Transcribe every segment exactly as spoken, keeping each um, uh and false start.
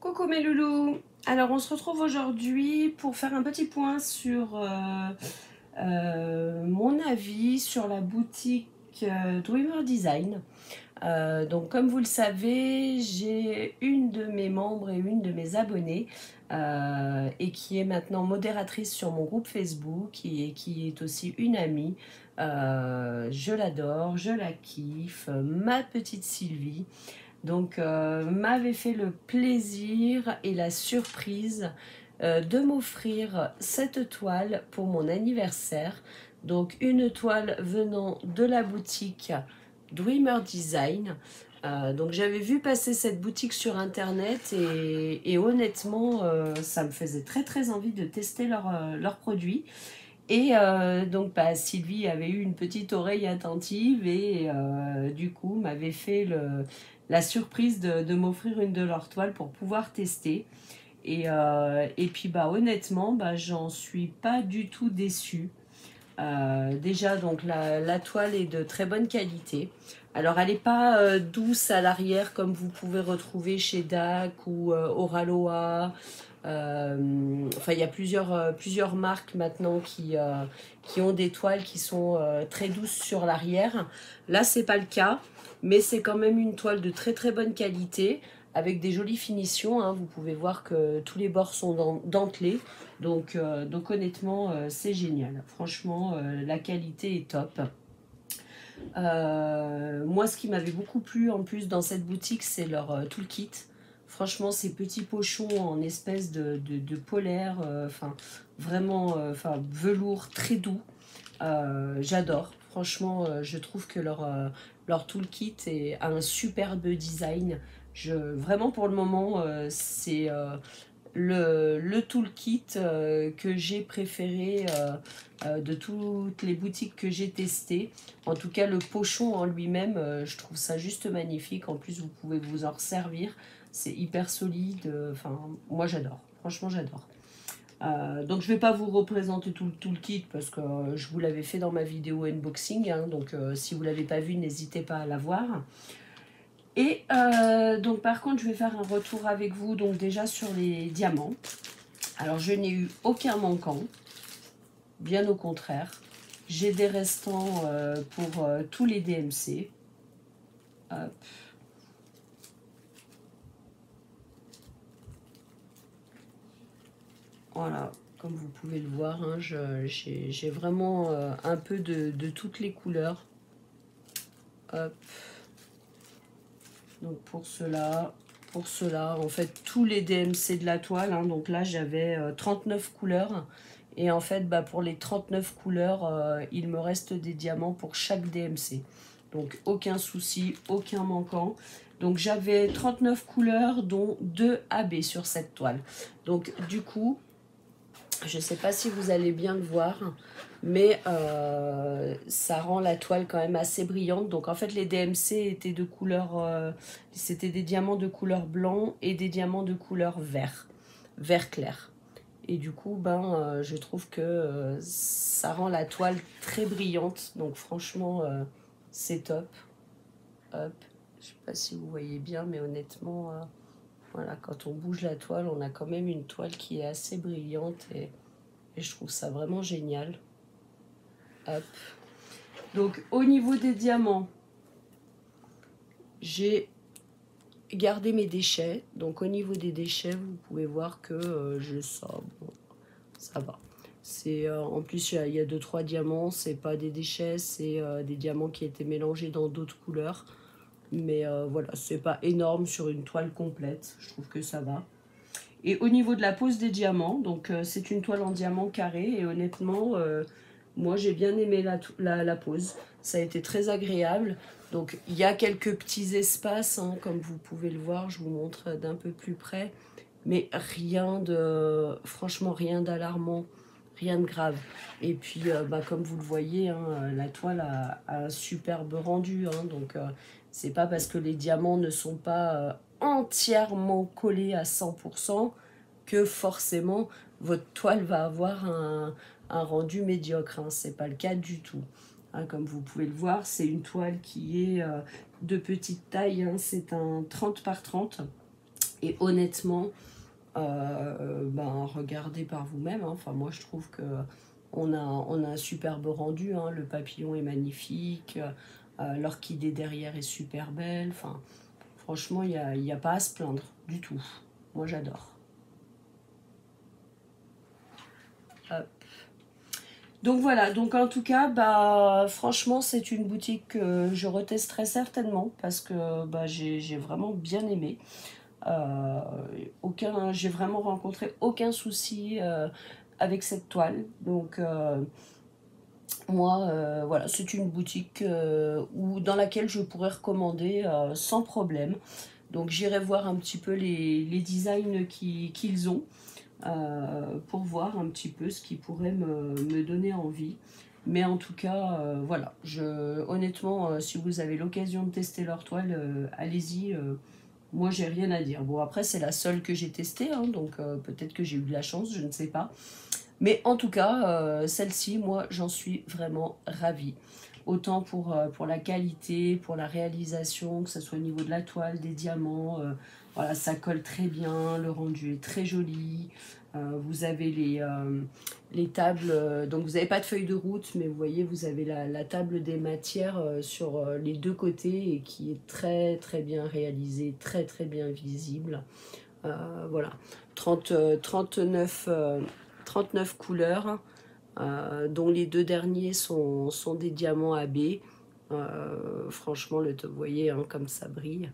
Coucou mes loulous. Alors on se retrouve aujourd'hui pour faire un petit point sur euh, euh, mon avis sur la boutique euh, Dreamer Design. Euh, donc comme vous le savez, j'ai une de mes membres et une de mes abonnées euh, et qui est maintenant modératrice sur mon groupe Facebook et qui est aussi une amie. Euh, je l'adore, je la kiffe, ma petite Sylvie. Donc euh, m'avait fait le plaisir et la surprise euh, de m'offrir cette toile pour mon anniversaire. Donc une toile venant de la boutique Dreamer Design. Euh, donc j'avais vu passer cette boutique sur internet et, et honnêtement euh, ça me faisait très très envie de tester leurs euh, leurs produits. Et euh, donc bah, Sylvie avait eu une petite oreille attentive et euh, du coup m'avait fait le, la surprise de, de m'offrir une de leurs toiles pour pouvoir tester. Et, euh, et puis bah, honnêtement, bah, j'en suis pas du tout déçue. Euh, déjà, donc la, la toile est de très bonne qualité. Alors, elle n'est pas euh, douce à l'arrière comme vous pouvez retrouver chez D A C ou euh, Oraloa. Euh, enfin, il y a plusieurs, euh, plusieurs marques maintenant qui, euh, qui ont des toiles qui sont euh, très douces sur l'arrière. Là, c'est pas le cas, mais c'est quand même une toile de très très bonne qualité avec des jolies finitions. Hein. Vous pouvez voir que tous les bords sont dentelés. Donc, euh, donc honnêtement, euh, c'est génial. Franchement, euh, la qualité est top. Euh, moi, ce qui m'avait beaucoup plu en plus dans cette boutique, c'est leur euh, toolkit. Franchement, ces petits pochons en espèce de, de, de polaire, enfin euh, vraiment enfin euh, velours très doux. Euh, J'adore. Franchement, euh, je trouve que leur, euh, leur toolkit est, a un superbe design. Je, vraiment, pour le moment, euh, c'est euh, le, le toolkit euh, que j'ai préféré euh, euh, de toutes les boutiques que j'ai testées. En tout cas, le pochon en lui-même, euh, je trouve ça juste magnifique. En plus, vous pouvez vous en servir. C'est hyper solide. Enfin, moi, j'adore. Franchement, j'adore. Euh, donc je ne vais pas vous représenter tout, tout le kit parce que euh, je vous l'avais fait dans ma vidéo unboxing, hein, donc euh, si vous ne l'avez pas vu, n'hésitez pas à la voir. Et euh, donc par contre je vais faire un retour avec vous donc déjà sur les diamants. Alors je n'ai eu aucun manquant, bien au contraire. J'ai des restants euh, pour euh, tous les D M C. Hop. Voilà, comme vous pouvez le voir, hein, j'ai vraiment euh, un peu de, de toutes les couleurs. Hop. Donc pour cela, pour cela, en fait, tous les D M C de la toile, hein, donc là j'avais euh, trente-neuf couleurs. Et en fait, bah, pour les trente-neuf couleurs, euh, il me reste des diamants pour chaque D M C. Donc aucun souci, aucun manquant. Donc j'avais trente-neuf couleurs, dont deux A B sur cette toile. Donc du coup, je ne sais pas si vous allez bien le voir, mais euh, ça rend la toile quand même assez brillante. Donc en fait les D M C étaient de couleur, euh, c'était des diamants de couleur blanc et des diamants de couleur vert, vert clair. Et du coup, ben, euh, je trouve que euh, ça rend la toile très brillante. Donc franchement, euh, c'est top. Hop, je sais pas si vous voyez bien, mais honnêtement... Euh, voilà, quand on bouge la toile, on a quand même une toile qui est assez brillante et, et je trouve ça vraiment génial. Hop. Donc au niveau des diamants, j'ai gardé mes déchets. Donc au niveau des déchets, vous pouvez voir que euh, je sors. Bon, ça va. C'est euh, en plus il y, y a deux trois diamants, c'est pas des déchets, c'est euh, des diamants qui étaient mélangés dans d'autres couleurs. Mais euh, voilà, c'est pas énorme sur une toile complète. Je trouve que ça va. Et au niveau de la pose des diamants, donc euh, c'est une toile en diamant carré. Et honnêtement, euh, moi j'ai bien aimé la, la, la pose. Ça a été très agréable. Donc il y a quelques petits espaces, hein, comme vous pouvez le voir. Je vous montre d'un peu plus près. Mais rien de... Franchement, rien d'alarmant. Rien de grave. Et puis, euh, bah, comme vous le voyez, hein, la toile a, a un superbe rendu. Hein, donc, euh, c'est pas parce que les diamants ne sont pas euh, entièrement collés à cent pour cent que forcément votre toile va avoir un, un rendu médiocre. Hein, c'est pas le cas du tout. Hein, comme vous pouvez le voir, c'est une toile qui est euh, de petite taille. Hein, c'est un trente par trente. Et honnêtement, euh, ben, regardez par vous-même. Hein. Enfin, moi, je trouve que on a, on a un superbe rendu. Hein. Le papillon est magnifique. Euh, L'orchidée derrière est super belle. Enfin, franchement, il n'y a, y a pas à se plaindre du tout. Moi, j'adore. Hop. Donc voilà, donc en tout cas, bah, franchement, c'est une boutique que je retesterai certainement parce que bah, j'ai vraiment bien aimé. Euh, aucun, j'ai vraiment rencontré aucun souci euh, avec cette toile. Donc euh, moi, euh, voilà, c'est une boutique euh, où, dans laquelle je pourrais recommander euh, sans problème. Donc j'irai voir un petit peu les, les designs qu'ils qu'ils ont. Euh, pour voir un petit peu ce qui pourrait me, me donner envie. Mais en tout cas, euh, voilà. Je, honnêtement, euh, si vous avez l'occasion de tester leur toile, euh, allez-y. Euh, moi, j'ai rien à dire. Bon, après, c'est la seule que j'ai testée, hein, donc euh, peut-être que j'ai eu de la chance, je ne sais pas. Mais en tout cas, euh, celle-ci, moi, j'en suis vraiment ravie. Autant pour, euh, pour la qualité, pour la réalisation, que ce soit au niveau de la toile, des diamants. Euh, voilà, ça colle très bien, le rendu est très joli. Euh, vous avez les, euh, les tables, euh, donc vous n'avez pas de feuille de route, mais vous voyez, vous avez la, la table des matières euh, sur euh, les deux côtés et qui est très très bien réalisée, très très bien visible. Euh, voilà, trente, euh, trente-neuf, euh, trente-neuf couleurs, euh, dont les deux derniers sont, sont des diamants A B. Euh, franchement, le, vous voyez hein, comme ça brille.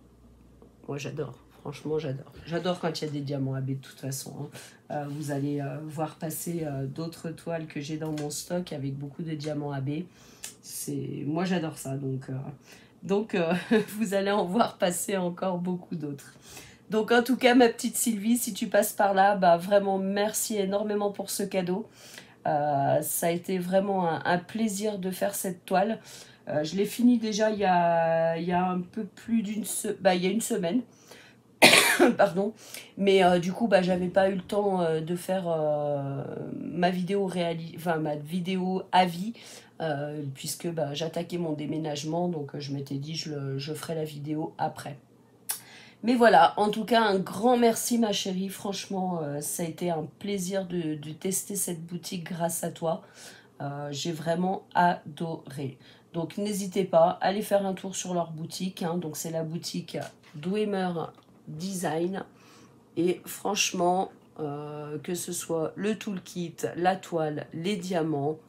Moi, j'adore. Franchement, j'adore. J'adore quand il y a des diamants A B de toute façon. Hein. Euh, vous allez euh, voir passer euh, d'autres toiles que j'ai dans mon stock avec beaucoup de diamants A B. Moi, j'adore ça. Donc, euh, donc euh, vous allez en voir passer encore beaucoup d'autres. Donc, en tout cas, ma petite Sylvie, si tu passes par là, bah, vraiment, merci énormément pour ce cadeau. Euh, ça a été vraiment un, un plaisir de faire cette toile. Euh, je l'ai fini déjà il y a, il y a un peu plus d'une se... bah, il y a une semaine. Pardon. Mais euh, du coup, bah, j'avais pas eu le temps euh, de faire euh, ma vidéo réali... enfin, ma vidéo avis, euh, puisque bah, j'attaquais mon déménagement. Donc euh, je m'étais dit je, le, je ferai la vidéo après. Mais voilà, en tout cas, un grand merci ma chérie. Franchement, euh, ça a été un plaisir de, de tester cette boutique grâce à toi. Euh, j'ai vraiment adoré. Donc n'hésitez pas, allez faire un tour sur leur boutique. Hein. Donc c'est la boutique Dwemer Design. Et franchement, euh, que ce soit le toolkit, la toile, les diamants,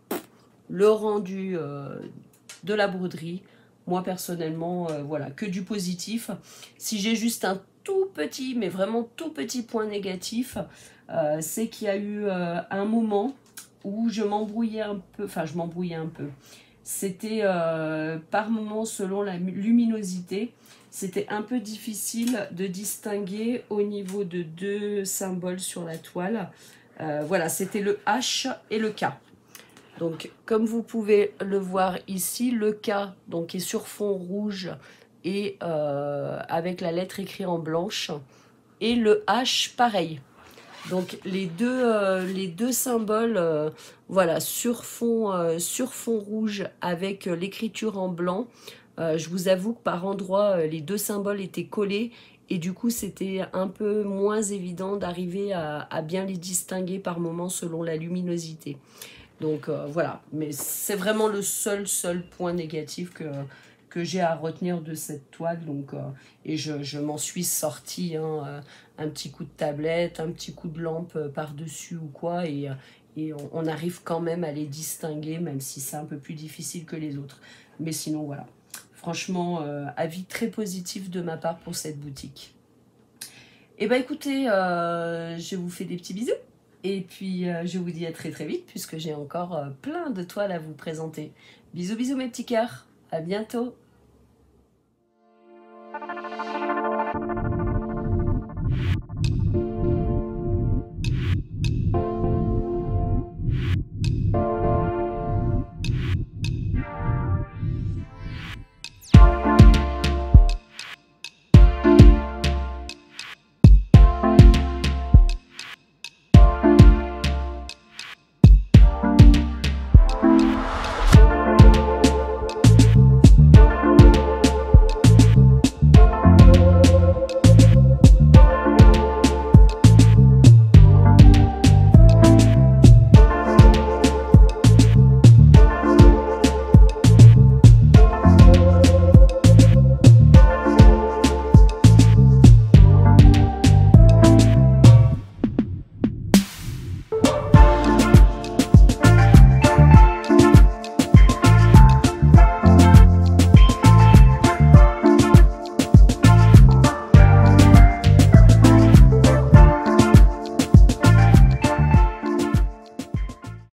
le rendu euh, de la broderie, moi personnellement, euh, voilà, que du positif. Si j'ai juste un tout petit, mais vraiment tout petit point négatif, euh, c'est qu'il y a eu euh, un moment où je m'embrouillais un peu, enfin je m'embrouillais un peu. C'était euh, par moment, selon la luminosité, c'était un peu difficile de distinguer au niveau de deux symboles sur la toile. Euh, voilà, c'était le H et le K. Donc, comme vous pouvez le voir ici, le K donc, est sur fond rouge et euh, avec la lettre écrite en blanche. Et le H, pareil. Donc, les deux, euh, les deux symboles, euh, voilà, sur fond, euh, sur fond rouge avec euh, l'écriture en blanc. Euh, je vous avoue que par endroits, euh, les deux symboles étaient collés. Et du coup, c'était un peu moins évident d'arriver à, à bien les distinguer par moment selon la luminosité. Donc euh, voilà, mais c'est vraiment le seul, seul point négatif que, que j'ai à retenir de cette toile. Donc, euh, et je, je m'en suis sortie, hein, euh, un petit coup de tablette, un petit coup de lampe euh, par-dessus ou quoi. Et, et on, on arrive quand même à les distinguer, même si c'est un peu plus difficile que les autres. Mais sinon, voilà. Franchement, euh, avis très positif de ma part pour cette boutique. Et bah écoutez, euh, je vous fais des petits bisous. Et puis, euh, je vous dis à très très vite, puisque j'ai encore euh, plein de toiles à vous présenter. Bisous, bisous mes petits cœurs. À bientôt.